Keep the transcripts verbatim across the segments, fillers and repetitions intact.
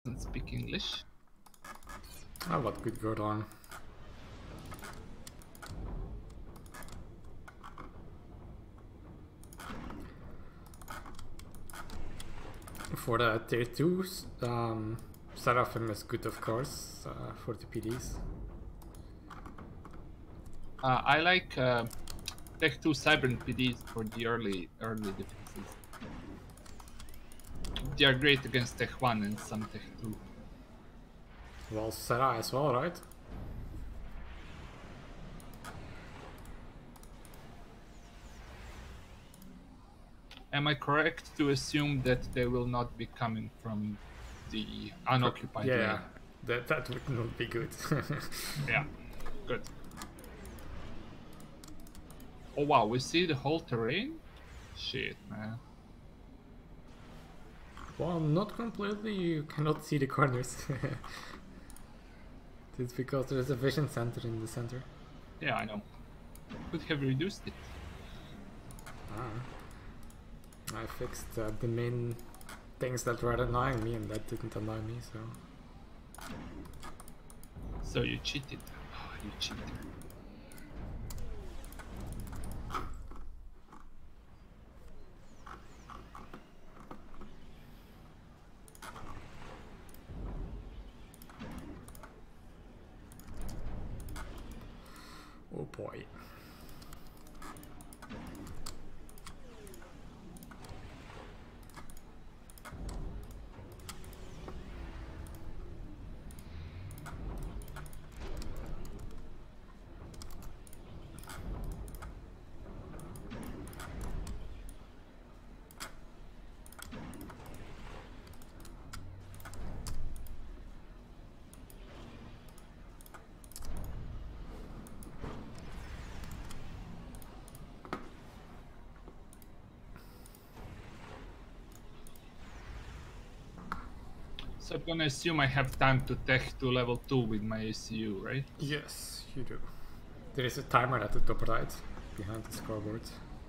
doesn't speak English. Oh, what could go wrong? For the tier twos, um, Seraphim is good, of course, uh, for the P Ds. Uh, I like uh, Tech two Cybern P Ds for the early early defenses. They are great against Tech one and some Tech two. Well, Sera as well, right? Am I correct to assume that they will not be coming from the unoccupied yeah, lane? that, that would not be good. Yeah, good. Oh wow, we see the whole terrain? Shit, man. Well, not completely, you cannot see the corners. It's because there's a vision center in the center. Yeah, I know. Could have reduced it. Ah. I fixed uh, the main things that were annoying me, and that didn't annoy me, so... So you cheated. Oh, you cheated. Oh boy. So I'm gonna assume I have time to tech to level two with my A C U, right? Yes, you do. There is a timer at the top right, behind the scoreboard.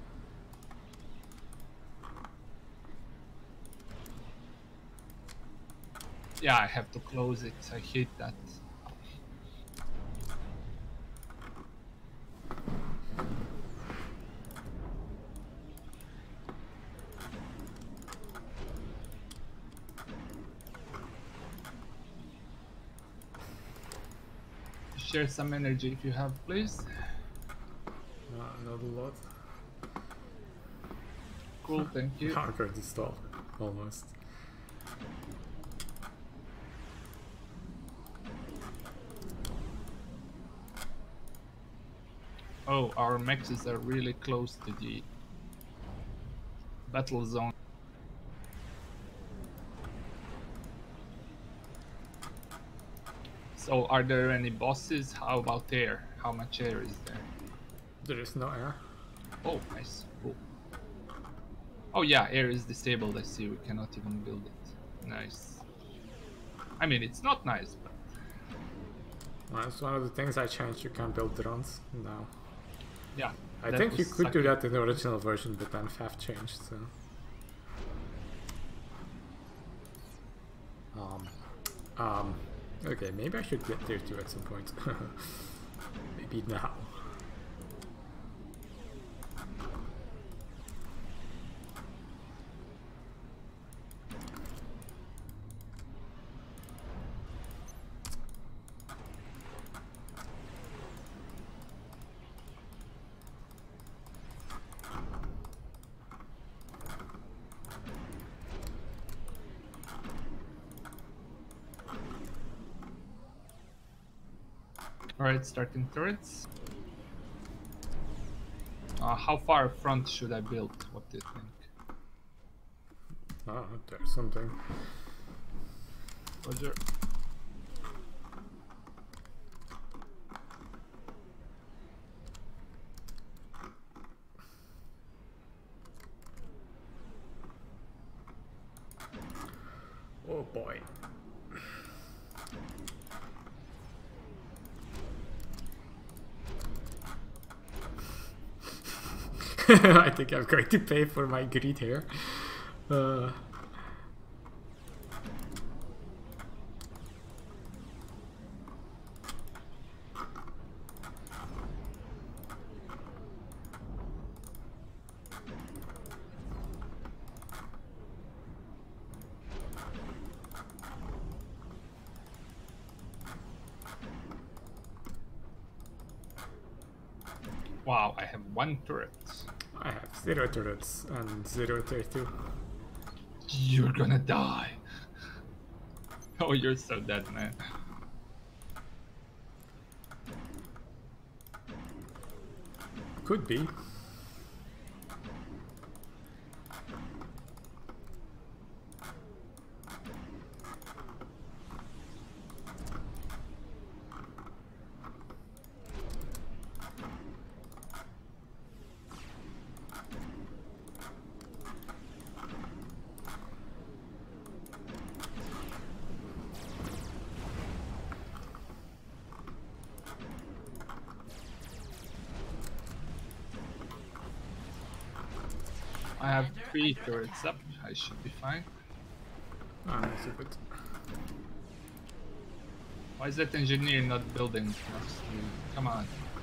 Yeah, I have to close it. I hate that. Share some energy if you have, please. No, not a lot. Cool, thank you. I'm going to stall, almost. Oh, our mexes are really close to the battle zone. So are there any bosses? How about air? How much air is there? There is no air. Oh, nice. Cool. Oh yeah, air is disabled. I see. We cannot even build it. Nice. I mean, it's not nice, but... Well, that's one of the things I changed. You can build drones now. Yeah. I think you could do that in the original version, but then F A F changed, so... Um... Um... Okay, maybe I should get tier two at some point. Maybe now. Alright, starting turrets. Uh, how far front should I build? What do you think? Oh, there's something. Roger. Oh boy. I think I'm going to pay for my greed here. Uh, Wow, I have one turret. I have zero turrets and zero tier two. You're gonna die. Oh, you're so dead, man. Could be. I have three turrets up. I should be fine. Ah, no, stupid. Why is that engineer not building next to me? Come on.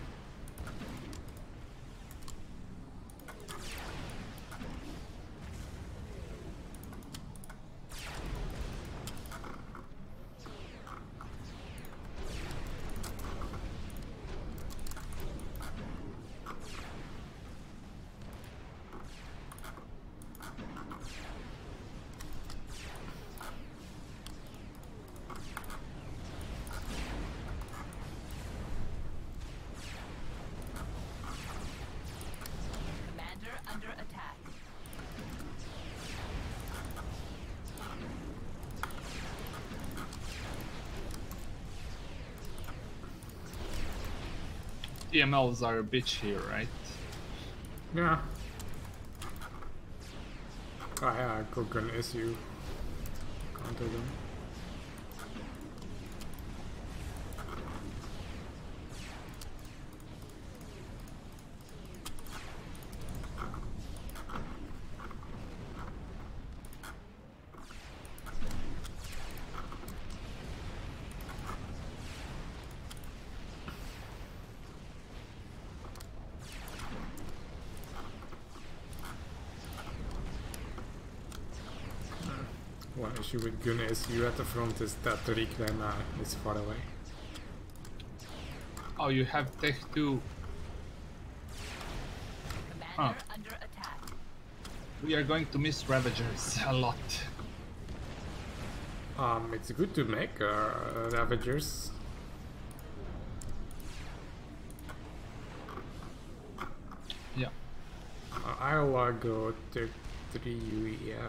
Under attack. T M Ls are a bitch here, right? Yeah. Oh yeah, good gun issue. Counter them. One issue with gun is you at the front is that the reclaim uh, is far away. Oh, you have tech two. Huh. Under attack. We are going to miss Ravagers a lot. Um, it's good to make uh, Ravagers. Yeah. Uh, I'll uh, go to three U E F.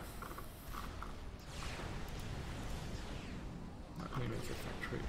Let me make a factory.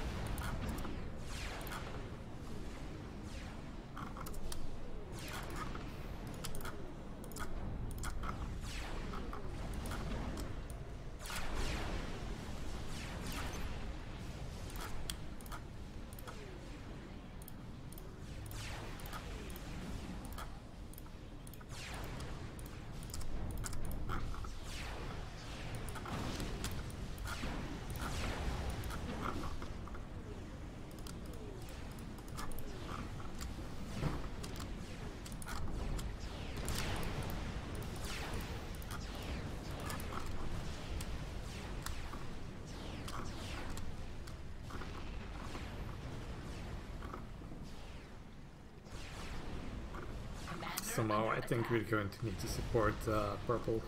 Somehow I think we're going to need to support uh, purple.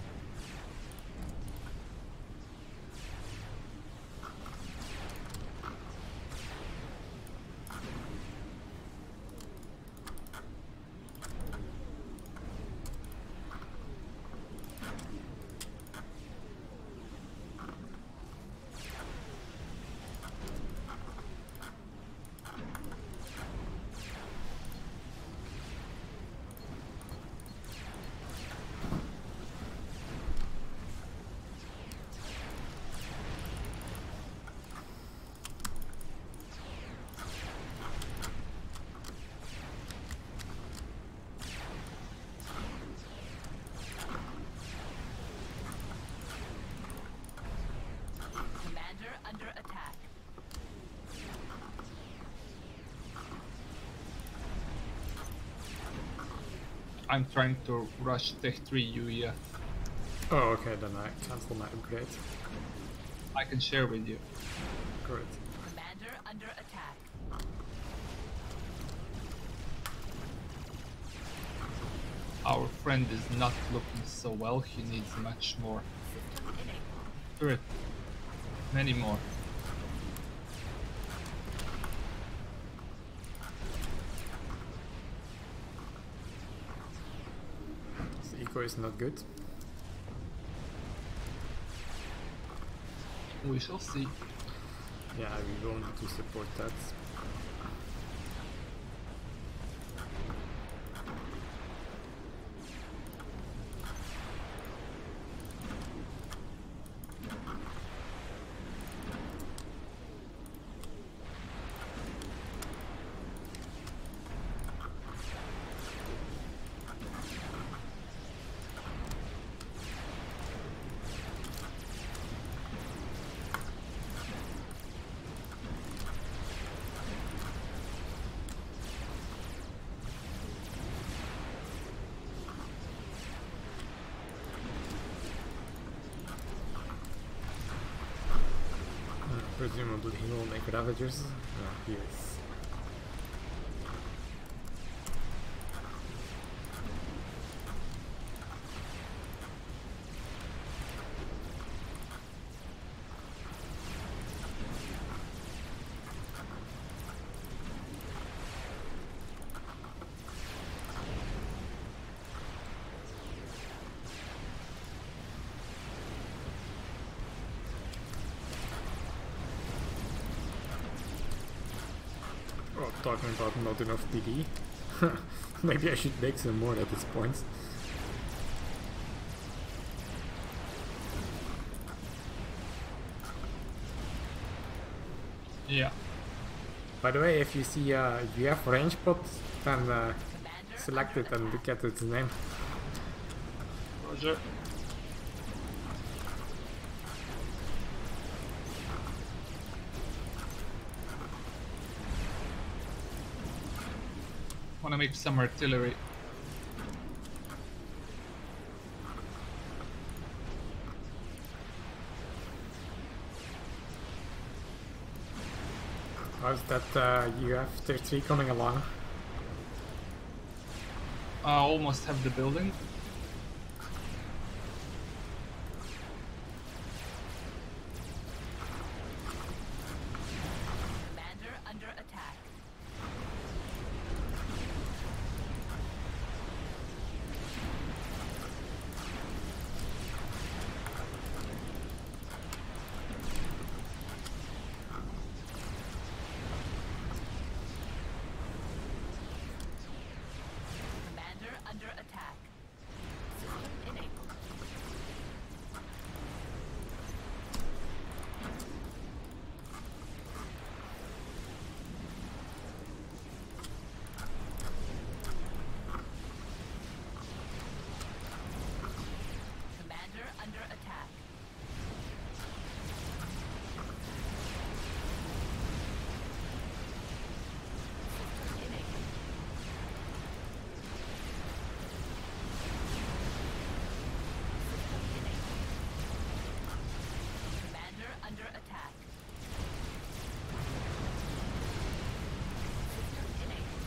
Under attack. I'm trying to rush tech three U E F. Oh, okay, then I cancel my upgrade. I can share with you. Great. Commander under attack. Our friend is not looking so well. He needs much more. System enabled. Spirit. Many more. His eco is not good. We shall see. Yeah, we will need to support that. Presumably he will make Ravagers. No, he is. Oh, talking about not enough D D. Maybe I should make some more at this point. Yeah. By the way, if you see uh, if you have range pot, then uh, Commander select under it and look at its name. Roger. Wanna make some artillery. How's that uh, U F thirty-three coming along? I almost have the building. Commander under attack. Commander under attack. System enabled. Commander under attack. System enabled. System enabled. Commander under attack. System enabled.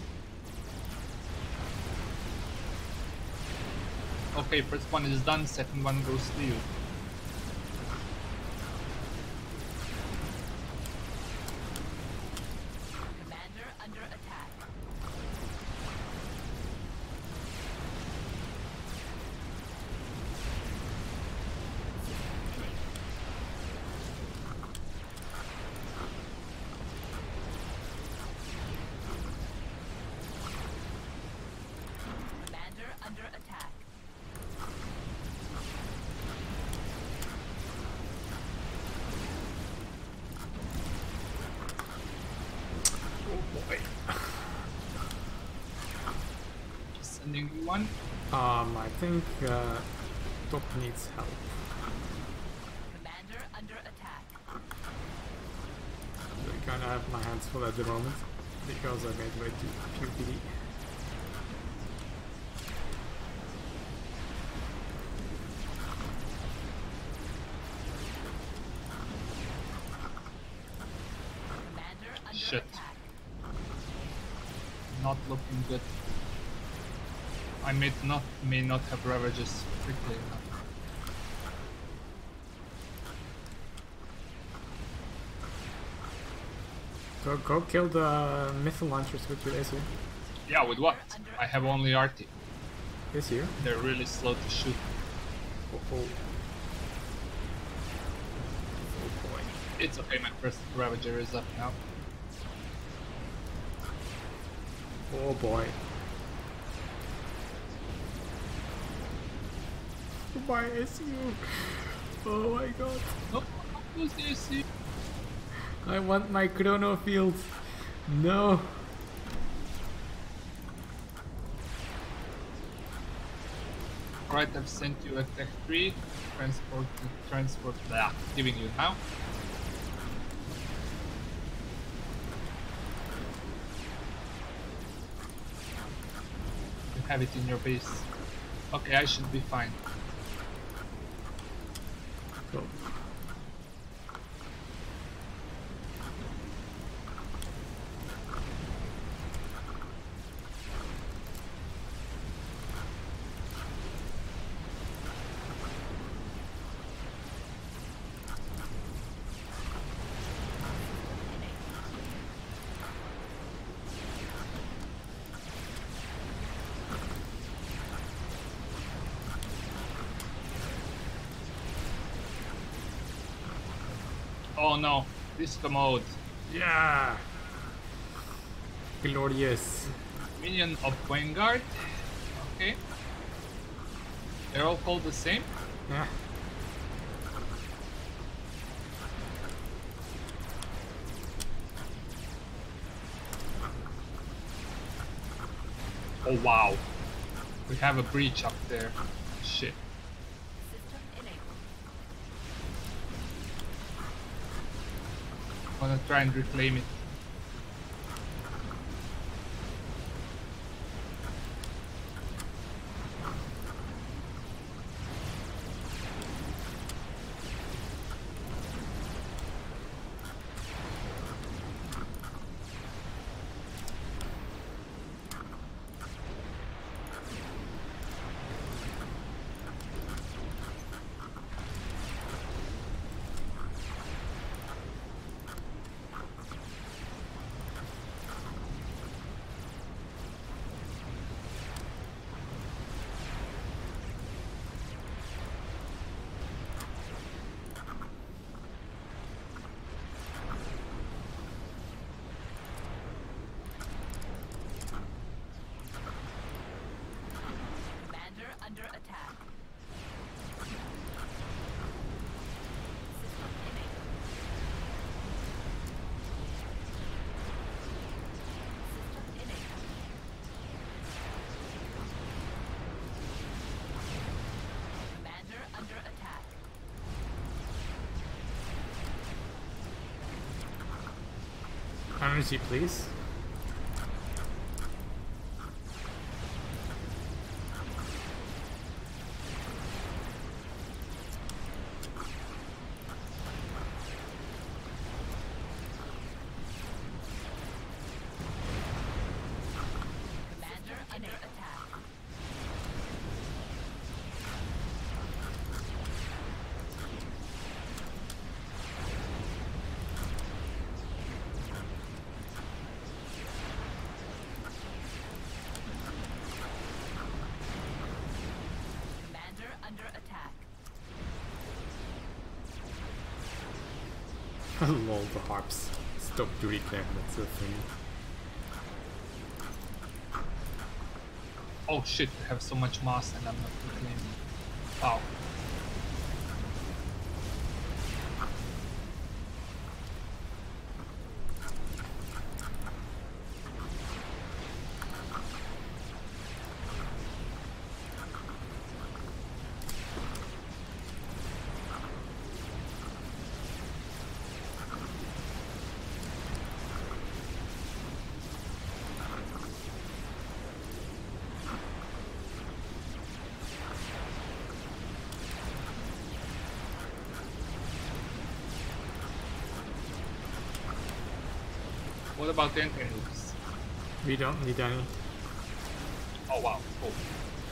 Okay, first one is done, second one goes to you. Commander under attack. System enabled. Commander under attack. Oh boy. Sending you one. Um, I think uh, top needs help. Commander under attack. I kind of have my hands full at the moment because I made way too few D D. Commander under Shit. attack. Not looking good. I may not may not have ravages quickly enough. Go, go kill the missile launchers with your A C. Yeah, with what? I have only R T. This here. They're really slow to shoot. Oh, oh. Oh boy. It's okay, my first Ravager is up now. Oh boy. My S U. Oh my god. Oh, who's the S U? I want my chrono field. No. Alright, I've sent you a tech three. Transport, transport, blah, giving you now. You have it in your base. Okay, I should be fine. Go. Oh no, disco mode. Yeah. Glorious. Minion of Vanguard. Okay. They're all called the same. Yeah. Oh wow. We have a breach up there. Shit. System enabled. I'm gonna try and reclaim it. Commander under attack. System enabled. System enabled. Commander under attack. Energy, please. Commander under attack. Commander under attack. Lol, the harps. Stop to reclaim, that's the thing. Oh shit, I have so much mass and I'm not reclaiming. Wow. What about the anti-nukes? We don't need any. Oh wow, cool.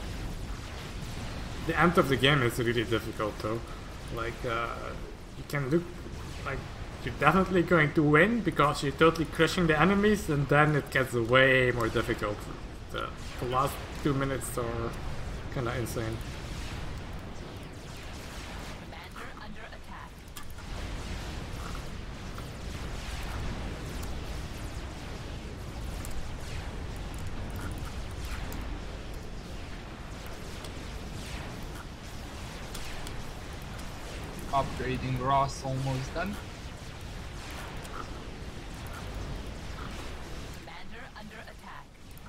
the end of the game is really difficult though. Like, uh, you can look like you're definitely going to win because you're totally crushing the enemies, and then it gets way more difficult. The, the last two minutes are kind of insane. Commander under attack. Upgrading Ross almost done. Commander under attack.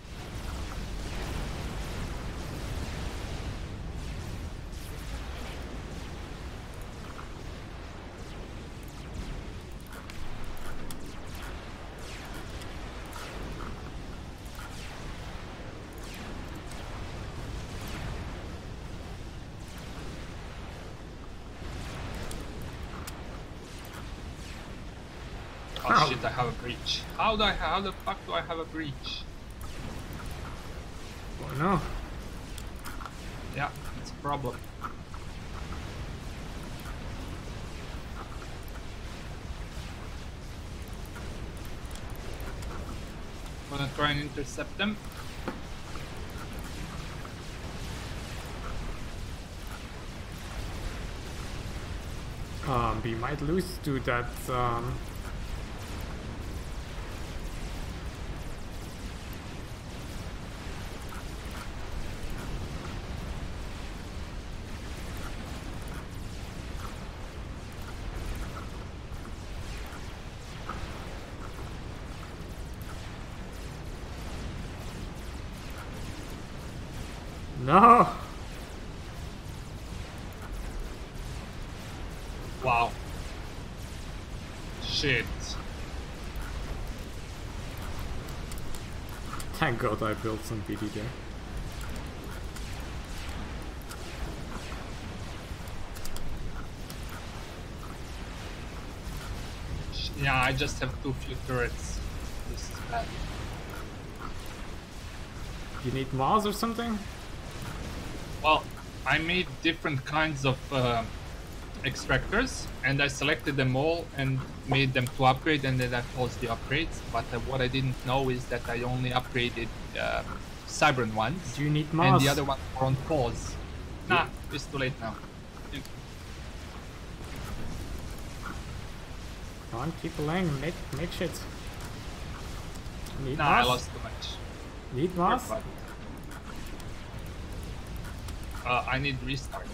Oh How? shit, I have a breach. How do I how the fuck do I have a breach? Oh no. Yeah, it's a problem. Gonna try and intercept them. Um, we might lose to that. Um, no. Wow. Shit. Thank God I built some B D there. Yeah, I just have too few turrets. This is bad. You need Mars or something? Well, I made different kinds of uh, extractors, and I selected them all and made them to upgrade, and then I paused the upgrades. But uh, what I didn't know is that I only upgraded uh, Cybran ones, Do you need and Mars? the other ones were on pause. Nah, it's too late now. Come on, keep playing, make make shit. Need Nah, I Mars? lost too much. Need You're Mars? fine. Uh, I need restart.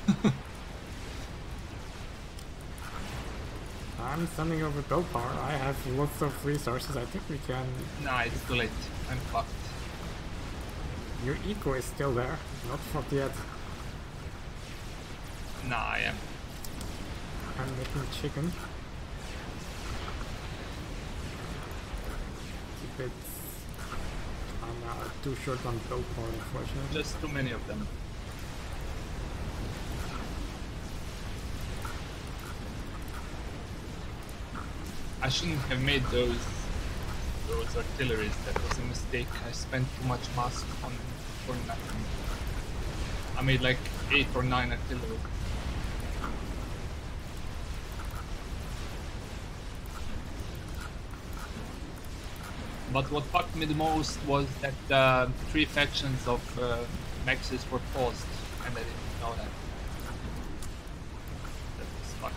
I'm sending over build power. I have lots of resources. I think we can. Nah, it's too late. I'm fucked. Your eco is still there, not fucked yet. Nah, I am. I'm making chicken. Keep it. I'm uh, too short on build power, unfortunately. Just too many of them. I shouldn't have made those those artilleries. That was a mistake. I spent too much mass on for nothing. I made like eight or nine artillery. But what fucked me the most was that uh, three factions of uh, mexes were paused, and I didn't know that. That was fucked.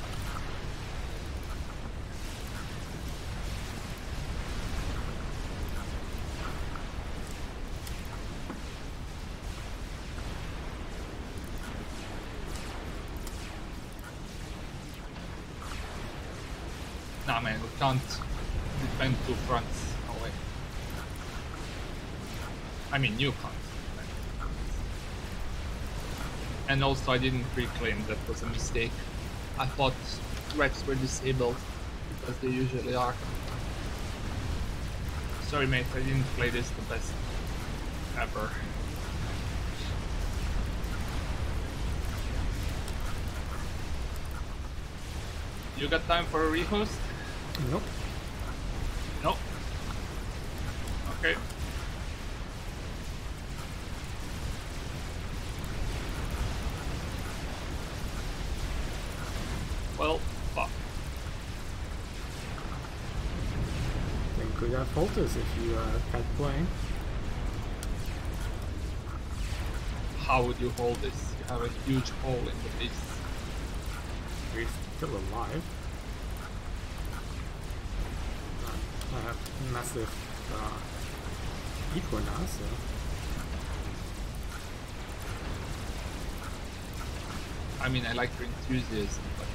Nah, man, we can't defend two fronts. No way. I mean, you can't. And also, I didn't reclaim. That was a mistake. I thought threats were disabled because they usually are. Sorry, mate. I didn't play this the best ever. You got time for a rehost? Nope. Nope. Okay. Well, fuck. Then could have fault us if you uh, kept playing. How would you hold this? You have a huge hole in the base. We're still alive. I have massive uh, eco now, so. I mean, I like your enthusiasm, but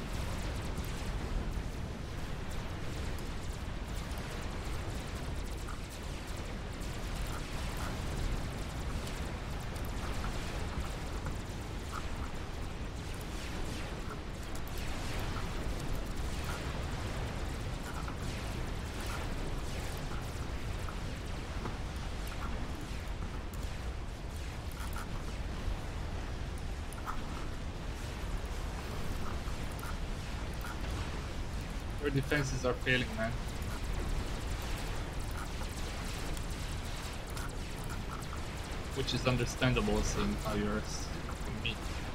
your defenses are failing, man. Which is understandable, seeing how you're s- me.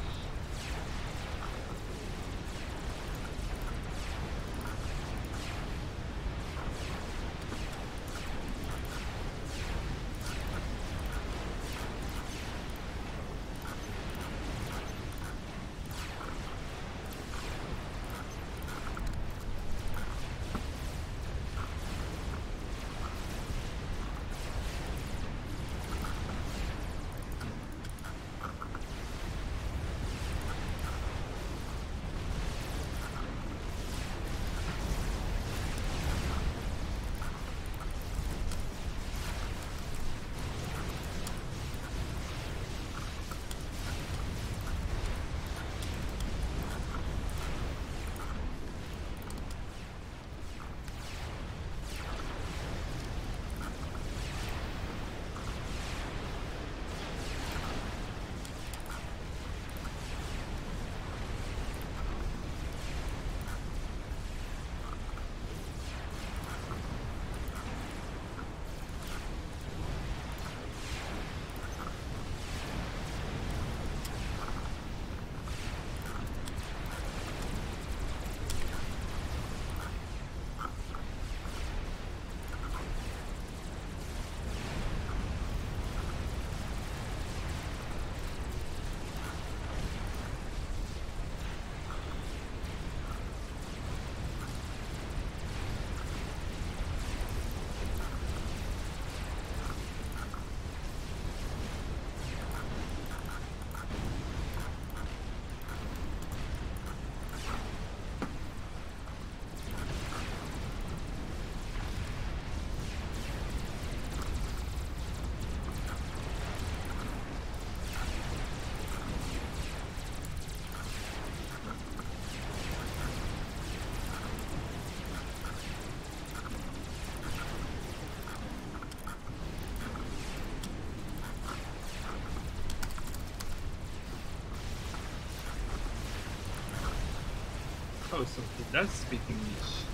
Oh, so he does speak English.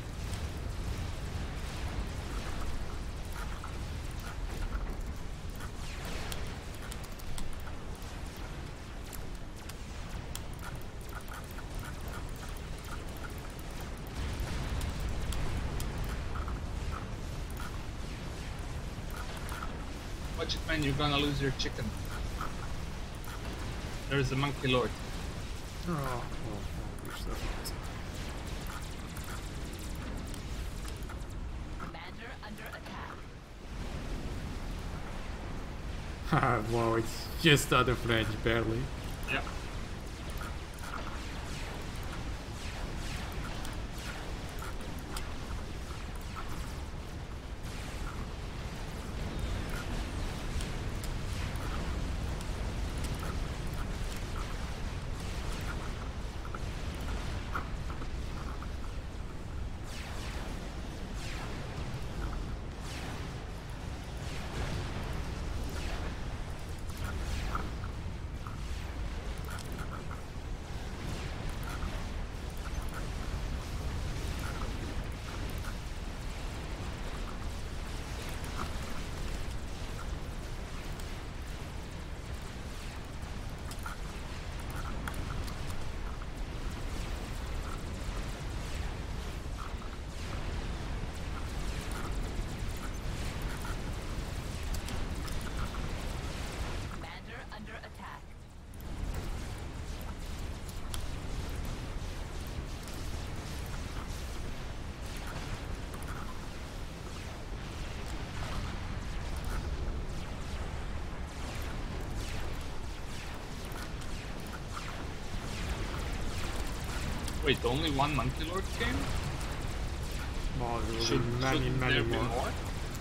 Watch it, man, you're gonna lose your chicken. There's a monkey lord. Oh, oh, oh, wish that was. Commander under attack. Haha, wow, it's just out of range, barely. Yeah. Wait, only one Monkey Lord came? Well, there will Should, be many, shouldn't many there more. be more?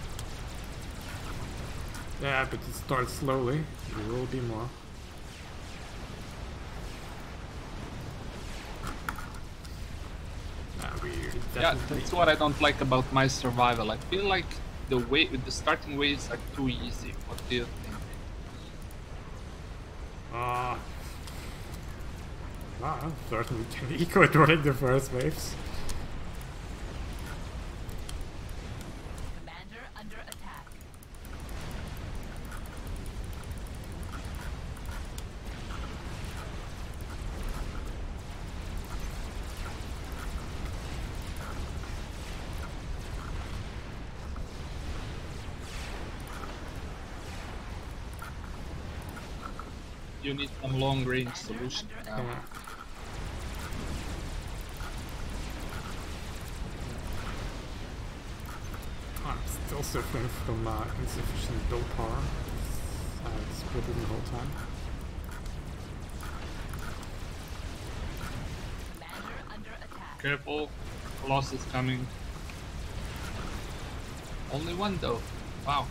Yeah, but it starts slowly. There will be more. Uh, we Yeah, definitely... that's what I don't like about my survival. I feel like the way the starting waves are too easy. What do you think? Uh, well, certainly can eco during the first waves. Commander under attack. You need some long-range solution now. Yeah. I'm still suffering from uh, insufficient build power. Uh, it's splitting the whole time. Commander under attack. Careful, Colossus is coming. Only one though. Wow.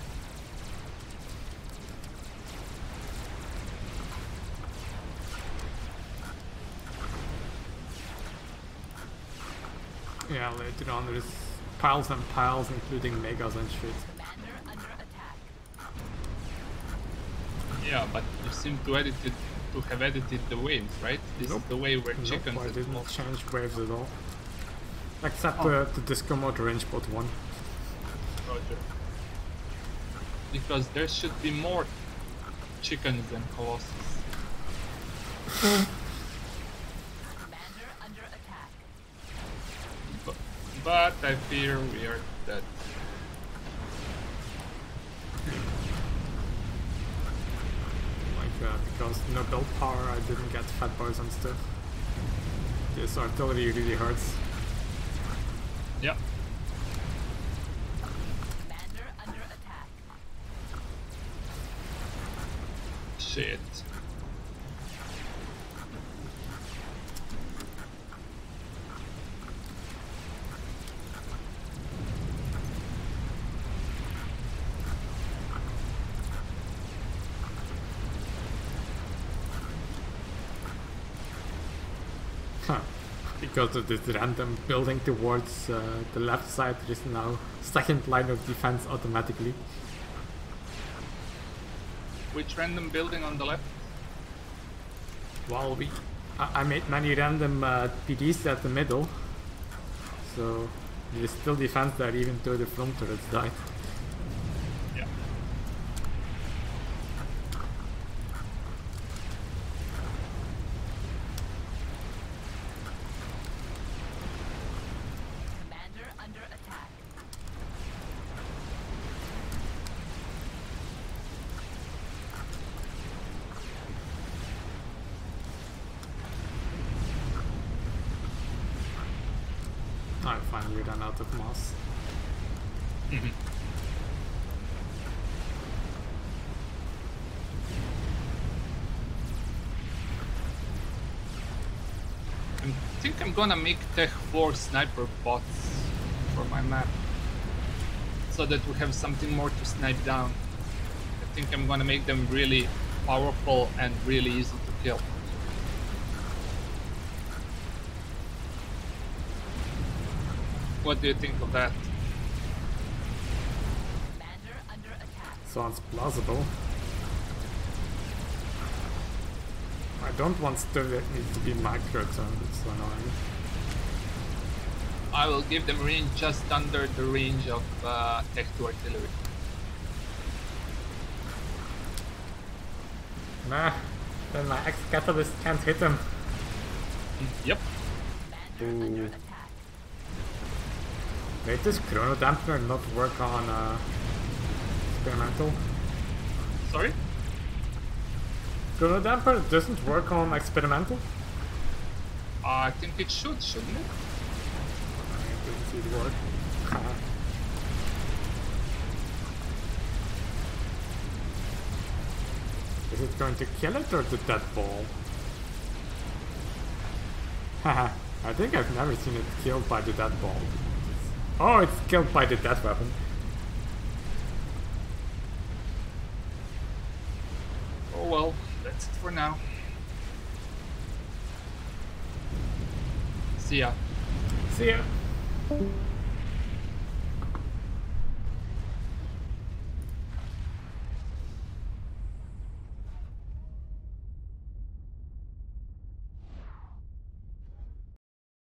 Yeah, later on there's piles and piles, including megas and shit. Commander under attack. Yeah, but you seem to edit it, to have edited the waves, right? This Nope. is the way where Nope, chickens I didn't explode. change waves at all. Except Oh. uh, the disco mode range bot one. Roger. Because there should be more chickens than Colossus. Commander under attack. But, but I fear we are dead. Like, uh, because no build power, I didn't get fat boys and stuff. This artillery really hurts. Yep. Commander under attack. Shit. Because of this random building towards uh, the left side, there is now second line of defense automatically. Which random building on the left? Well, we, I, I made many random uh, P Ds at the middle, so there is still defense there even though the front turrets died. Yeah. Commander under attack. I finally ran out of mass. I think I'm gonna make Tech four sniper bots for my map. So that we have something more to snipe down. I think I'm gonna make them really powerful and really easy to kill. What do you think of that? Commander under attack. Sounds plausible. I don't want stuff that needs to be micro-turned, it's so annoying. I will give them range just under the range of uh, Tech two artillery. Nah, then my X-Catalyst can't hit him. Yep. Commander under Ooh. attack. Wait, does Chrono Dampener not work on uh, experimental? Sorry? Chrono Damper doesn't work on experimental? Uh, I think it should, shouldn't it? I didn't see it work. Is it going to kill it or the dead ball? Haha, I think I've never seen it killed by the dead ball. Oh, it's killed by the death weapon. Oh well, that's it for now. See ya. See ya.